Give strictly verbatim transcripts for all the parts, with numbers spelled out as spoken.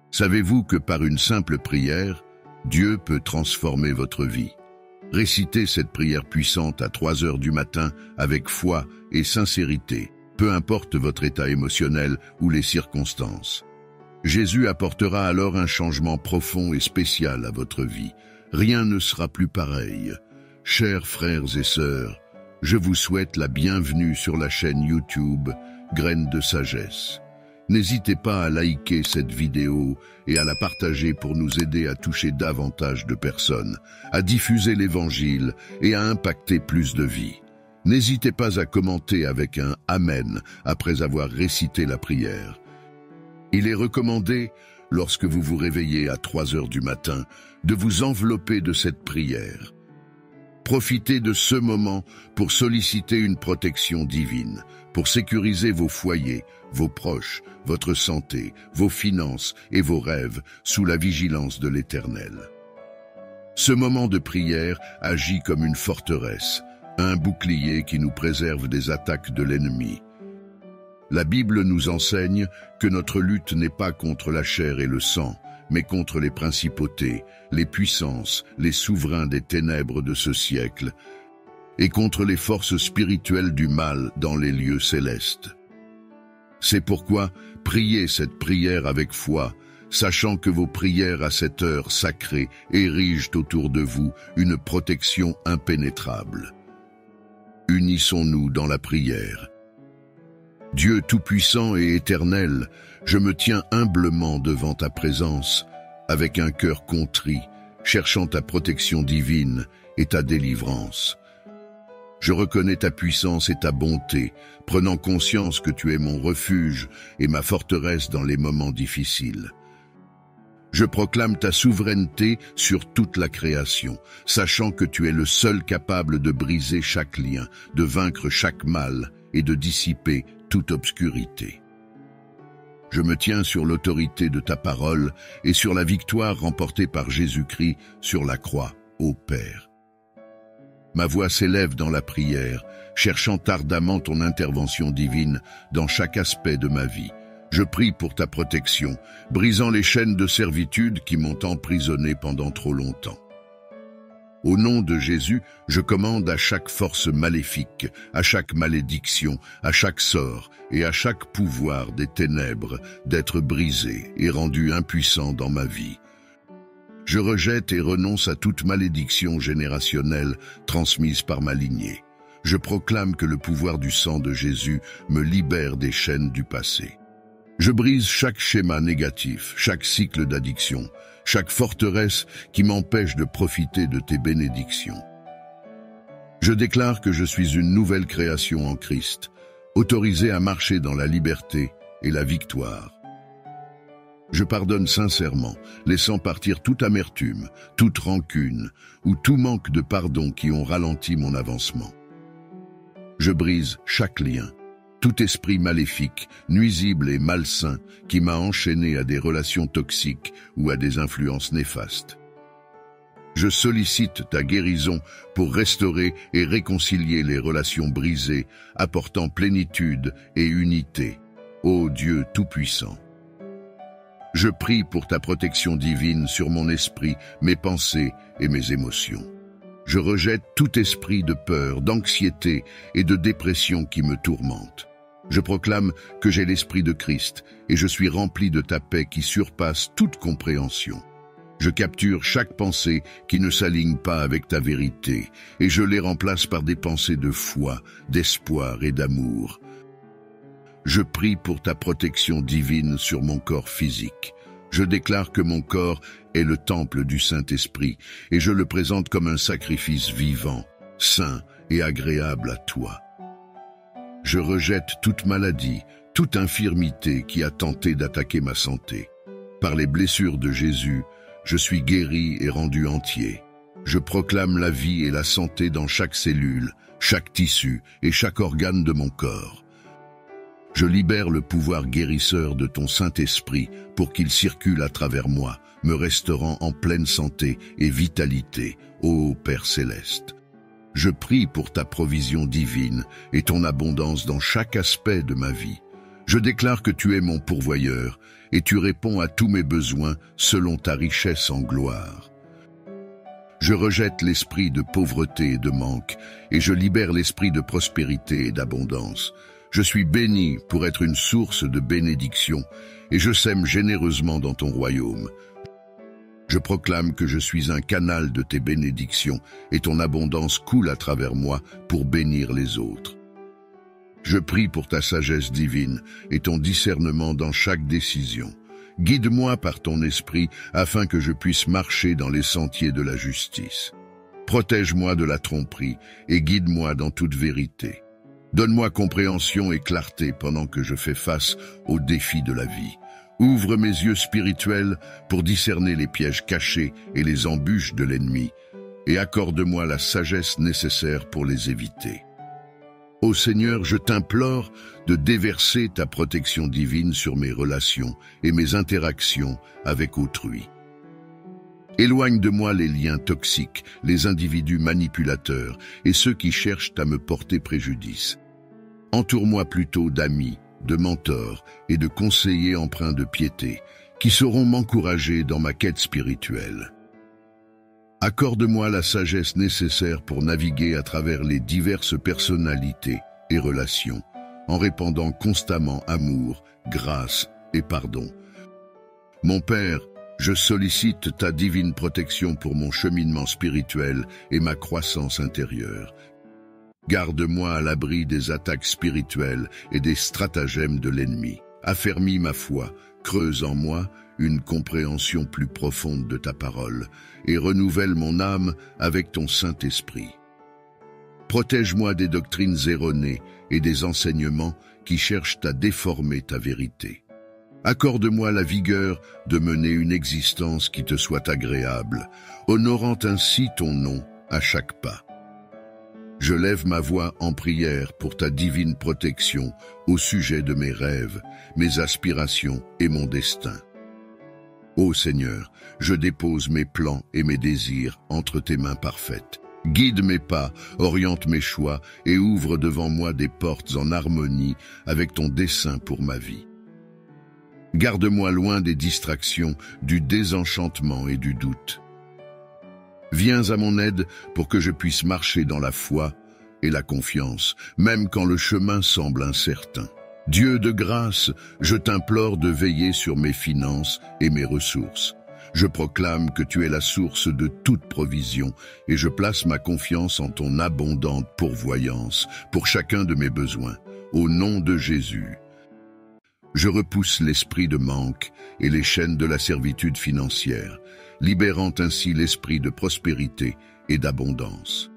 Savez-vous que par une simple prière, Dieu peut transformer votre vie? Récitez cette prière puissante à trois heures du matin avec foi et sincérité, peu importe votre état émotionnel ou les circonstances. Jésus apportera alors un changement profond et spécial à votre vie. Rien ne sera plus pareil. Chers frères et sœurs, je vous souhaite la bienvenue sur la chaîne YouTube Graines de Sagesse. N'hésitez pas à liker cette vidéo et à la partager pour nous aider à toucher davantage de personnes, à diffuser l'Évangile et à impacter plus de vies. N'hésitez pas à commenter avec un « Amen » après avoir récité la prière. Il est recommandé, lorsque vous vous réveillez à trois heures du matin, de vous envelopper de cette prière. Profitez de ce moment pour solliciter une protection divine, pour sécuriser vos foyers, vos proches, votre santé, vos finances et vos rêves sous la vigilance de l'Éternel. Ce moment de prière agit comme une forteresse, un bouclier qui nous préserve des attaques de l'ennemi. La Bible nous enseigne que notre lutte n'est pas contre la chair et le sang, mais contre les principautés, les puissances, les souverains des ténèbres de ce siècle, et contre les forces spirituelles du mal dans les lieux célestes. C'est pourquoi priez cette prière avec foi, sachant que vos prières à cette heure sacrée érigent autour de vous une protection impénétrable. Unissons-nous dans la prière. Dieu tout-puissant et éternel, je me tiens humblement devant ta présence, avec un cœur contrit, cherchant ta protection divine et ta délivrance. Je reconnais ta puissance et ta bonté, prenant conscience que tu es mon refuge et ma forteresse dans les moments difficiles. Je proclame ta souveraineté sur toute la création, sachant que tu es le seul capable de briser chaque lien, de vaincre chaque mal et de dissiper toute obscurité. Je me tiens sur l'autorité de ta parole et sur la victoire remportée par Jésus-Christ sur la croix, ô Père. Ma voix s'élève dans la prière, cherchant ardemment ton intervention divine dans chaque aspect de ma vie. Je prie pour ta protection, brisant les chaînes de servitude qui m'ont emprisonné pendant trop longtemps. Au nom de Jésus, je commande à chaque force maléfique, à chaque malédiction, à chaque sort et à chaque pouvoir des ténèbres d'être brisé et rendu impuissant dans ma vie. Je rejette et renonce à toute malédiction générationnelle transmise par ma lignée. Je proclame que le pouvoir du sang de Jésus me libère des chaînes du passé. Je brise chaque schéma négatif, chaque cycle d'addiction, chaque forteresse qui m'empêche de profiter de tes bénédictions. Je déclare que je suis une nouvelle création en Christ, autorisée à marcher dans la liberté et la victoire. Je pardonne sincèrement, laissant partir toute amertume, toute rancune ou tout manque de pardon qui ont ralenti mon avancement. Je brise chaque lien, tout esprit maléfique, nuisible et malsain qui m'a enchaîné à des relations toxiques ou à des influences néfastes. Je sollicite ta guérison pour restaurer et réconcilier les relations brisées, apportant plénitude et unité. Ô Dieu Tout-Puissant! Je prie pour ta protection divine sur mon esprit, mes pensées et mes émotions. Je rejette tout esprit de peur, d'anxiété et de dépression qui me tourmente. Je proclame que j'ai l'esprit de Christ et je suis rempli de ta paix qui surpasse toute compréhension. Je capture chaque pensée qui ne s'aligne pas avec ta vérité et je les remplace par des pensées de foi, d'espoir et d'amour. Je prie pour ta protection divine sur mon corps physique. Je déclare que mon corps est le temple du Saint-Esprit et je le présente comme un sacrifice vivant, saint et agréable à toi. Je rejette toute maladie, toute infirmité qui a tenté d'attaquer ma santé. Par les blessures de Jésus, je suis guéri et rendu entier. Je proclame la vie et la santé dans chaque cellule, chaque tissu et chaque organe de mon corps. Je libère le pouvoir guérisseur de ton Saint-Esprit pour qu'il circule à travers moi, me restaurant en pleine santé et vitalité, ô Père céleste. Je prie pour ta provision divine et ton abondance dans chaque aspect de ma vie. Je déclare que tu es mon pourvoyeur et tu réponds à tous mes besoins selon ta richesse en gloire. Je rejette l'esprit de pauvreté et de manque, et je libère l'esprit de prospérité et d'abondance. Je suis béni pour être une source de bénédiction, et je sème généreusement dans ton royaume. Je proclame que je suis un canal de tes bénédictions, et ton abondance coule à travers moi pour bénir les autres. Je prie pour ta sagesse divine et ton discernement dans chaque décision. Guide-moi par ton esprit afin que je puisse marcher dans les sentiers de la justice. Protège-moi de la tromperie et guide-moi dans toute vérité. Donne-moi compréhension et clarté pendant que je fais face aux défis de la vie. Ouvre mes yeux spirituels pour discerner les pièges cachés et les embûches de l'ennemi, et accorde-moi la sagesse nécessaire pour les éviter. Ô Seigneur, je t'implore de déverser ta protection divine sur mes relations et mes interactions avec autrui. Éloigne de moi les liens toxiques, les individus manipulateurs et ceux qui cherchent à me porter préjudice. Entoure-moi plutôt d'amis, de mentors et de conseillers empreints de piété, qui sauront m'encourager dans ma quête spirituelle. Accorde-moi la sagesse nécessaire pour naviguer à travers les diverses personnalités et relations, en répandant constamment amour, grâce et pardon. Mon Père, je sollicite ta divine protection pour mon cheminement spirituel et ma croissance intérieure. Garde-moi à l'abri des attaques spirituelles et des stratagèmes de l'ennemi. Affermis ma foi, creuse en moi une compréhension plus profonde de ta parole et renouvelle mon âme avec ton Saint-Esprit. Protège-moi des doctrines erronées et des enseignements qui cherchent à déformer ta vérité. Accorde-moi la vigueur de mener une existence qui te soit agréable, honorant ainsi ton nom à chaque pas. Je lève ma voix en prière pour ta divine protection au sujet de mes rêves, mes aspirations et mon destin. Ô Seigneur, je dépose mes plans et mes désirs entre tes mains parfaites. Guide mes pas, oriente mes choix et ouvre devant moi des portes en harmonie avec ton dessein pour ma vie. Garde-moi loin des distractions, du désenchantement et du doute. Viens à mon aide pour que je puisse marcher dans la foi et la confiance, même quand le chemin semble incertain. Dieu de grâce, je t'implore de veiller sur mes finances et mes ressources. Je proclame que tu es la source de toute provision et je place ma confiance en ton abondante pourvoyance pour chacun de mes besoins. Au nom de Jésus. Je repousse l'esprit de manque et les chaînes de la servitude financière, libérant ainsi l'esprit de prospérité et d'abondance.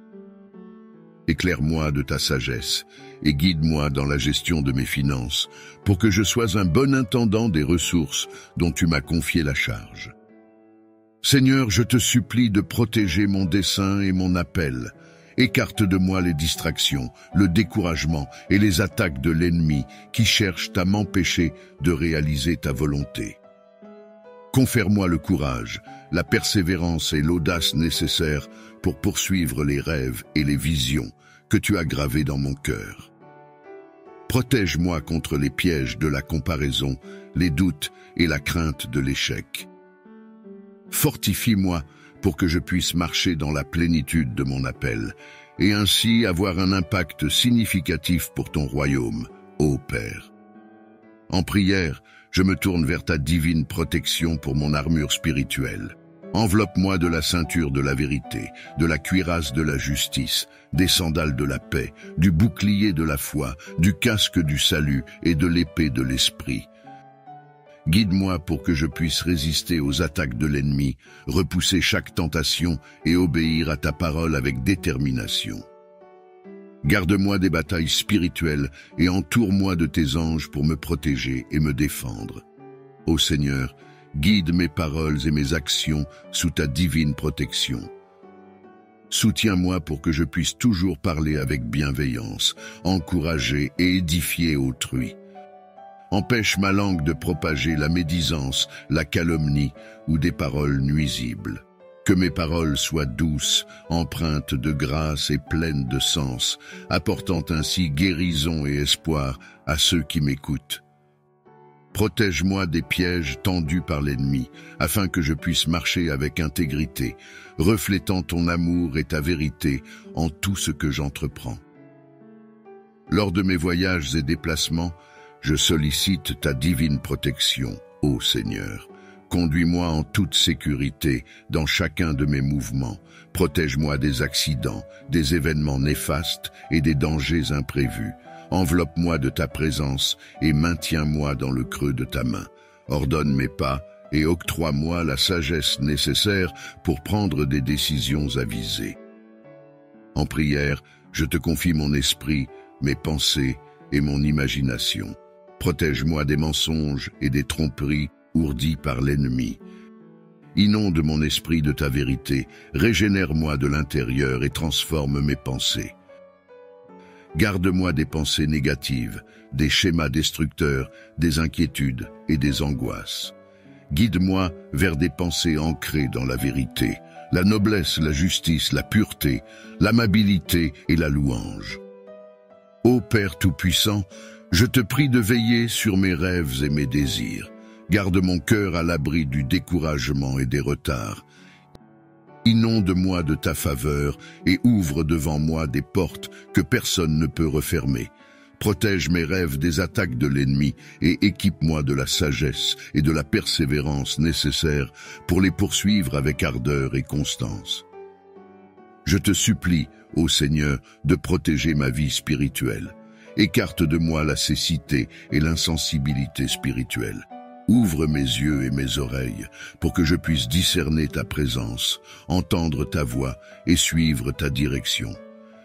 Éclaire-moi de ta sagesse et guide-moi dans la gestion de mes finances pour que je sois un bon intendant des ressources dont tu m'as confié la charge. Seigneur, je te supplie de protéger mon dessein et mon appel. Écarte de moi les distractions, le découragement et les attaques de l'ennemi qui cherchent à m'empêcher de réaliser ta volonté. Confère-moi le courage, la persévérance et l'audace nécessaires pour poursuivre les rêves et les visions que tu as gravés dans mon cœur. Protège-moi contre les pièges de la comparaison, les doutes et la crainte de l'échec. Fortifie-moi pour que je puisse marcher dans la plénitude de mon appel et ainsi avoir un impact significatif pour ton royaume, ô Père. En prière, je me tourne vers ta divine protection pour mon armure spirituelle. Enveloppe-moi de la ceinture de la vérité, de la cuirasse de la justice, des sandales de la paix, du bouclier de la foi, du casque du salut et de l'épée de l'esprit. Guide-moi pour que je puisse résister aux attaques de l'ennemi, repousser chaque tentation et obéir à ta parole avec détermination. Garde-moi des batailles spirituelles et entoure-moi de tes anges pour me protéger et me défendre. Ô Seigneur, guide mes paroles et mes actions sous ta divine protection. Soutiens-moi pour que je puisse toujours parler avec bienveillance, encourager et édifier autrui. Empêche ma langue de propager la médisance, la calomnie ou des paroles nuisibles. Que mes paroles soient douces, empreintes de grâce et pleines de sens, apportant ainsi guérison et espoir à ceux qui m'écoutent. Protège-moi des pièges tendus par l'ennemi, afin que je puisse marcher avec intégrité, reflétant ton amour et ta vérité en tout ce que j'entreprends. Lors de mes voyages et déplacements, je sollicite ta divine protection, ô Seigneur. Conduis-moi en toute sécurité dans chacun de mes mouvements. Protège-moi des accidents, des événements néfastes et des dangers imprévus. Enveloppe-moi de ta présence et maintiens-moi dans le creux de ta main. Ordonne mes pas et octroie-moi la sagesse nécessaire pour prendre des décisions avisées. En prière, je te confie mon esprit, mes pensées et mon imagination. Protège-moi des mensonges et des tromperies ourdis par l'ennemi. Inonde mon esprit de ta vérité, régénère-moi de l'intérieur et transforme mes pensées. Garde-moi des pensées négatives, des schémas destructeurs, des inquiétudes et des angoisses. Guide-moi vers des pensées ancrées dans la vérité, la noblesse, la justice, la pureté, l'amabilité et la louange. Ô Père Tout-Puissant, je te prie de veiller sur mes rêves et mes désirs. Garde mon cœur à l'abri du découragement et des retards. Inonde-moi de ta faveur et ouvre devant moi des portes que personne ne peut refermer. Protège mes rêves des attaques de l'ennemi et équipe-moi de la sagesse et de la persévérance nécessaires pour les poursuivre avec ardeur et constance. Je te supplie, ô Seigneur, de protéger ma vie spirituelle. Écarte de moi la cécité et l'insensibilité spirituelle. Ouvre mes yeux et mes oreilles pour que je puisse discerner ta présence, entendre ta voix et suivre ta direction.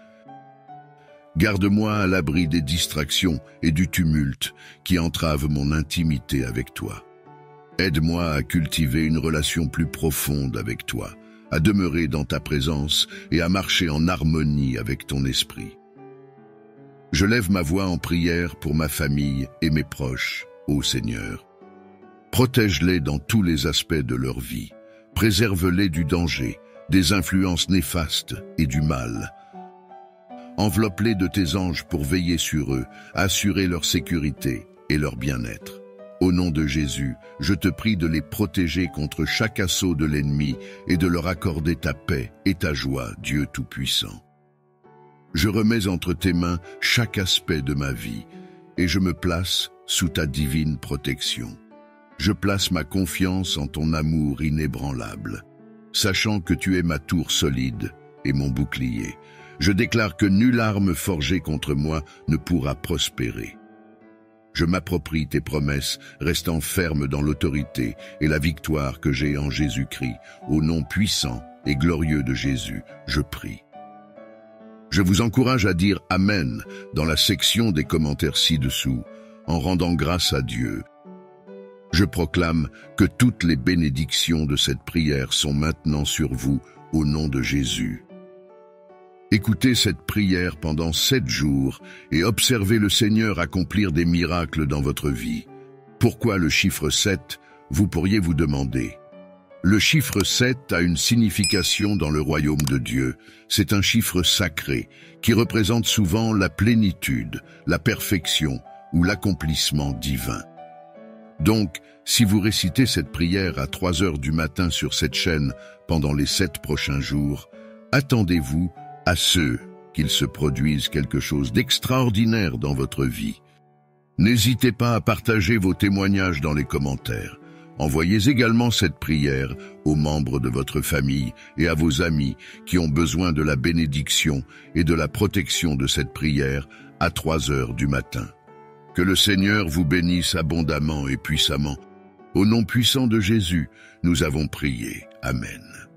Garde-moi à l'abri des distractions et du tumulte qui entravent mon intimité avec toi. Aide-moi à cultiver une relation plus profonde avec toi, à demeurer dans ta présence et à marcher en harmonie avec ton esprit. Je lève ma voix en prière pour ma famille et mes proches, ô Seigneur. Protège-les dans tous les aspects de leur vie. Préserve-les du danger, des influences néfastes et du mal. Enveloppe-les de tes anges pour veiller sur eux, assurer leur sécurité et leur bien-être. Au nom de Jésus, je te prie de les protéger contre chaque assaut de l'ennemi et de leur accorder ta paix et ta joie, Dieu Tout-Puissant. Je remets entre tes mains chaque aspect de ma vie et je me place sous ta divine protection. Je place ma confiance en ton amour inébranlable, sachant que tu es ma tour solide et mon bouclier. Je déclare que nulle arme forgée contre moi ne pourra prospérer. Je m'approprie tes promesses, restant ferme dans l'autorité et la victoire que j'ai en Jésus-Christ. Au nom puissant et glorieux de Jésus, je prie. Je vous encourage à dire Amen dans la section des commentaires ci-dessous, en rendant grâce à Dieu. Je proclame que toutes les bénédictions de cette prière sont maintenant sur vous, au nom de Jésus. Écoutez cette prière pendant sept jours et observez le Seigneur accomplir des miracles dans votre vie. Pourquoi le chiffre sept? Vous pourriez vous demander. Le chiffre sept a une signification dans le royaume de Dieu. C'est un chiffre sacré qui représente souvent la plénitude, la perfection ou l'accomplissement divin. Donc, si vous récitez cette prière à trois heures du matin sur cette chaîne pendant les sept prochains jours, attendez-vous à ce qu'il se produise quelque chose d'extraordinaire dans votre vie. N'hésitez pas à partager vos témoignages dans les commentaires. Envoyez également cette prière aux membres de votre famille et à vos amis qui ont besoin de la bénédiction et de la protection de cette prière à trois heures du matin. Que le Seigneur vous bénisse abondamment et puissamment. Au nom puissant de Jésus, nous avons prié. Amen.